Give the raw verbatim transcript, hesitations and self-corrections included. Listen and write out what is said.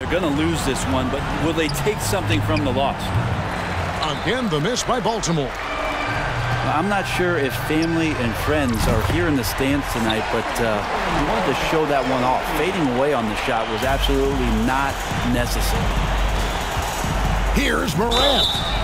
They're going to lose this one, but will they take something from the loss? Again, the miss by Baltimore. I'm not sure if family and friends are here in the stands tonight, but uh, he wanted to show that one off. Fading away on the shot was absolutely not necessary. Here's Morant.